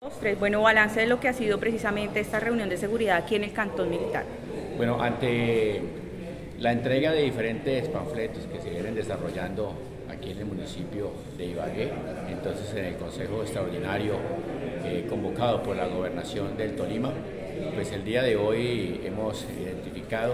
Bueno, balance de lo que ha sido precisamente esta reunión de seguridad aquí en el Cantón Militar. Bueno, ante la entrega de diferentes panfletos que se vienen desarrollando aquí en el municipio de Ibagué, entonces en el Consejo Extraordinario convocado por la Gobernación del Tolima, pues el día de hoy hemos identificado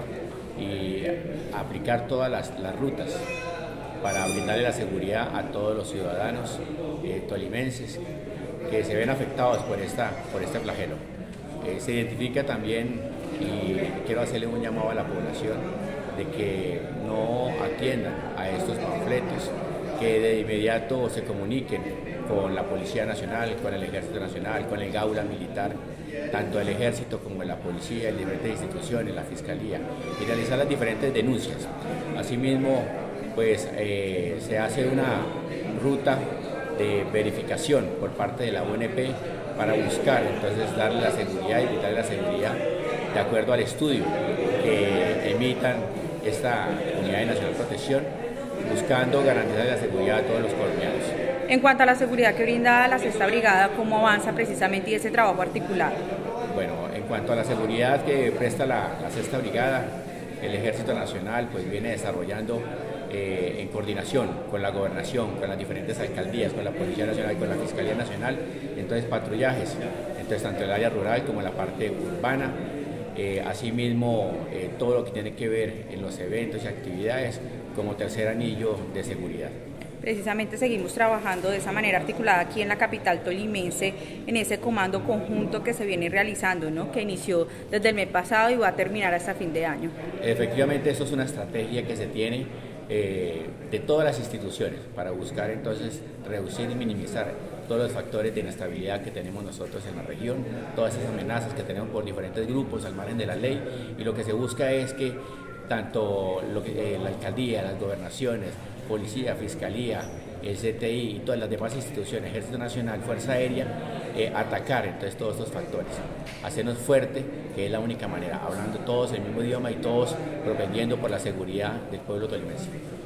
y aplicar todas las rutas para brindarle la seguridad a todos los ciudadanos tolimenses que se ven afectados por este flagelo. Se identifica también, y quiero hacerle un llamado a la población, de que no atiendan a estos panfletos, que de inmediato se comuniquen con la Policía Nacional, con el Ejército Nacional, con el Gaula Militar, tanto el Ejército como la Policía, las diferentes instituciones, la Fiscalía, y realizar las diferentes denuncias. Asimismo, pues se hace una ruta de verificación por parte de la UNP para buscar entonces darle la seguridad y brindarle la seguridad de acuerdo al estudio que emitan esta Unidad Nacional de Protección, buscando garantizar la seguridad a todos los colombianos. En cuanto a la seguridad que brinda la Sexta Brigada, ¿cómo avanza precisamente ese trabajo articulado? Bueno, en cuanto a la seguridad que presta la Sexta Brigada, el Ejército Nacional pues viene desarrollando en coordinación con la Gobernación, con las diferentes alcaldías, con la Policía Nacional y con la Fiscalía Nacional, entonces patrullajes, entonces tanto en el área rural como en la parte urbana, asimismo todo lo que tiene que ver en los eventos y actividades como tercer anillo de seguridad. Precisamente seguimos trabajando de esa manera articulada aquí en la capital tolimense, en ese comando conjunto que se viene realizando, ¿no? Que inició desde el mes pasado y va a terminar hasta fin de año. Efectivamente, eso es una estrategia que se tiene de todas las instituciones para buscar entonces reducir y minimizar todos los factores de inestabilidad que tenemos nosotros en la región, todas esas amenazas que tenemos por diferentes grupos al margen de la ley, y lo que se busca es que tanto la alcaldía, las gobernaciones, policía, fiscalía, el CTI y todas las demás instituciones, Ejército Nacional, Fuerza Aérea, atacar entonces todos estos factores, hacernos fuerte, que es la única manera, hablando todos el mismo idioma y todos propendiendo por la seguridad del pueblo tolimense.